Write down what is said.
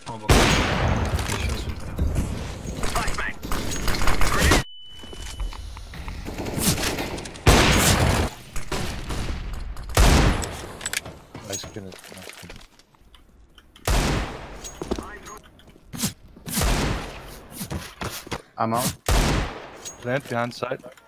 Oh, but ich weiß nicht. Ice cream is I'm out. plant behind side.